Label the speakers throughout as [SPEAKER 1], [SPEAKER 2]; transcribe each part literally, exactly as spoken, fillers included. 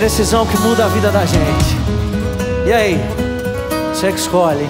[SPEAKER 1] decisão que muda a vida da gente. E aí? Você que escolhe.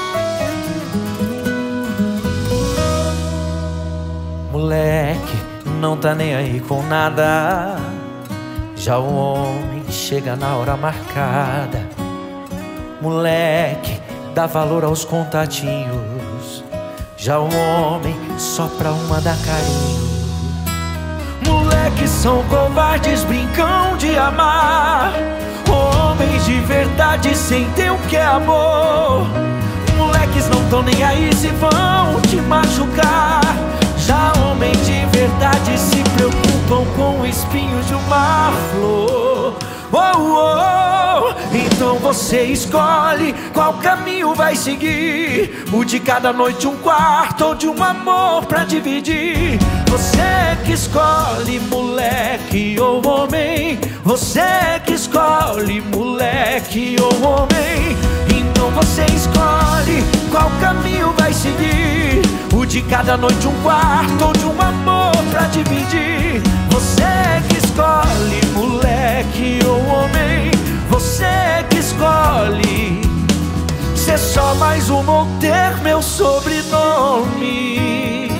[SPEAKER 1] Moleque, não tá nem aí com nada. Já o homem chega na hora marcada. Moleque, dá valor aos contatinhos. Já o homem só pra uma dá carinho. Moleques são covardes, brincam de amar. Homens de verdade sentem o que é amor. Moleques não tão nem aí se vão te machucar. Já homens de verdade se preocupam com espinhos de uma flor. Oh, oh, então você escolhe qual caminho vai seguir. O de cada noite um quarto ou de um amor pra dividir. Você que escolhe, moleque ou homem. Você que escolhe, moleque ou homem. Então você escolhe qual caminho vai seguir. O de cada noite um quarto ou de um amor pra dividir. Você que escolhe, moleque ou homem. Você que escolhe ser só mais um ou ter meu sobrenome.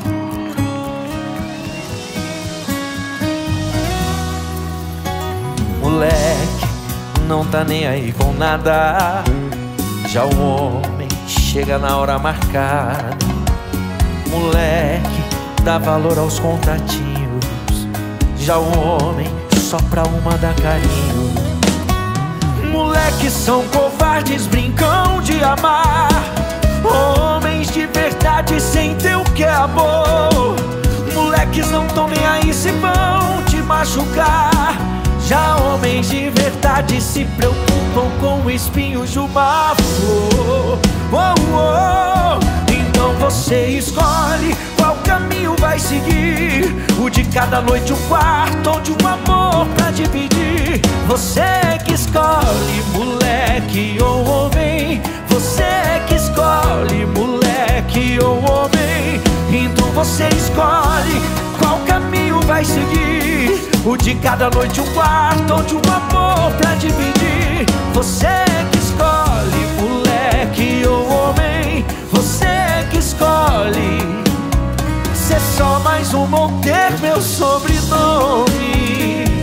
[SPEAKER 1] Moleque, não tá nem aí com nada. Já o homem chega na hora marcada. Moleque, dá valor aos contatinhos. Já o homem só pra uma dá carinho. Moleques são covardes, brincam de amar. Homens de verdade sentem o que é amor. Moleques não tão nem aí se vão te machucar. Já homens de verdade se preocupam com espinhos de uma flor. Oh, oh, então você escolhe qual caminho vai seguir. O de cada noite um quarto ou de um amor pra dividir. Você que escolhe, moleque ou homem. Você que escolhe, moleque ou homem. Então você escolhe qual caminho vai seguir. O de cada noite um quarto ou de um amor pra dividir. Você que escolhe, moleque ou homem. Você que escolhe ser só mais um ou ter meu sobrenome.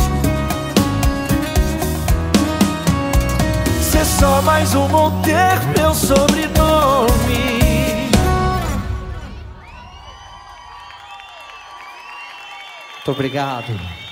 [SPEAKER 1] Ser só mais um ou ter meu sobrenome. Muito obrigado.